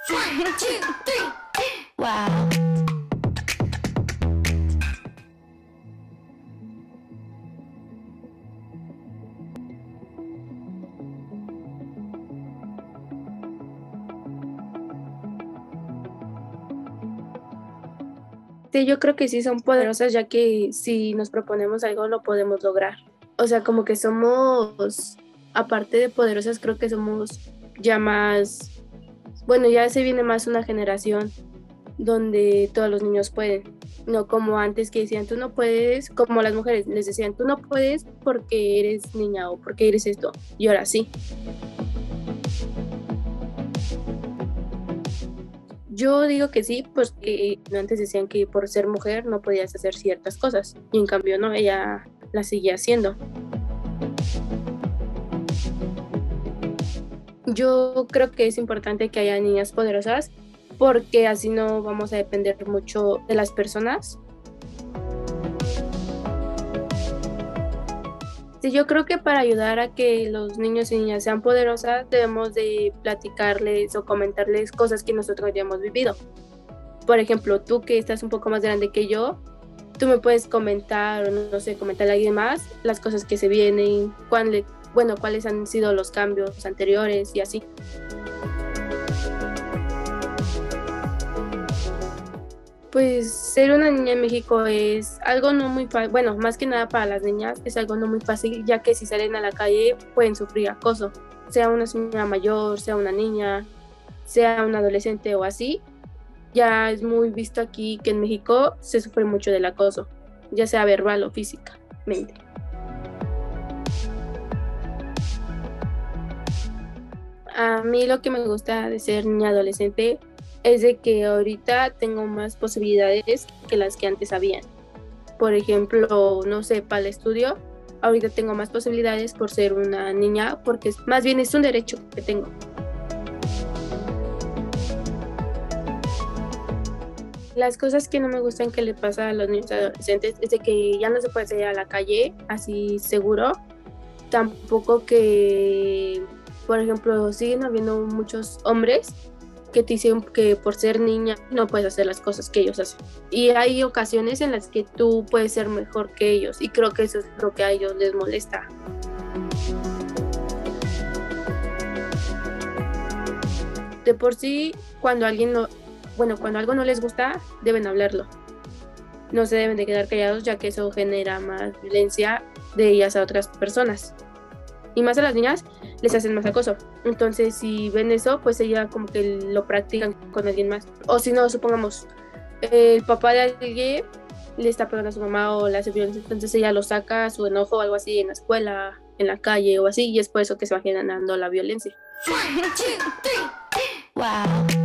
One, two, three. Wow. Sí, yo creo que sí son poderosas, ya que si nos proponemos algo lo podemos lograr. O sea, como que somos, aparte de poderosas, creo que somos ya más, bueno, ya se viene más una generación donde todos los niños pueden, no como antes que decían, tú no puedes, como las mujeres les decían, tú no puedes porque eres niña o porque eres esto, y ahora sí. Yo digo que sí, pues que antes decían que por ser mujer no podías hacer ciertas cosas, y en cambio no, ella las seguía haciendo. Yo creo que es importante que haya niñas poderosas porque así no vamos a depender mucho de las personas. Sí, yo creo que para ayudar a que los niños y niñas sean poderosas debemos de platicarles o comentarles cosas que nosotros ya hemos vivido. Por ejemplo, tú que estás un poco más grande que yo, tú me puedes comentar o no sé, comentarle a alguien más las cosas que se vienen, cuáles han sido los cambios anteriores y así. Pues ser una niña en México es algo no muy fácil, bueno, más que nada para las niñas es algo no muy fácil, ya que si salen a la calle pueden sufrir acoso, sea una señora mayor, sea una niña, sea un adolescente o así. Ya es muy visto aquí que en México se sufre mucho del acoso, ya sea verbal o físicamente. A mí lo que me gusta de ser niña adolescente es de que ahorita tengo más posibilidades que las que antes había. Por ejemplo, no sé, para el estudio, ahorita tengo más posibilidades por ser una niña, porque más bien es un derecho que tengo. Las cosas que no me gustan que le pasa a los niños adolescentes es de que ya no se puede salir a la calle así seguro. Tampoco que, por ejemplo, siguen habiendo muchos hombres que te dicen que por ser niña no puedes hacer las cosas que ellos hacen. Y hay ocasiones en las que tú puedes ser mejor que ellos y creo que eso es lo que a ellos les molesta. De por sí, cuando algo no les gusta, deben hablarlo. No se deben de quedar callados, ya que eso genera más violencia de ellas a otras personas. Y más a las niñas les hacen más acoso. Entonces, si ven eso, pues ella como que lo practican con alguien más. O si no, supongamos, el papá de alguien le está pegando a su mamá o le hace violencia, entonces ella lo saca su enojo o algo así en la escuela, en la calle o así, y es por eso que se va generando la violencia. One, two, three. Wow.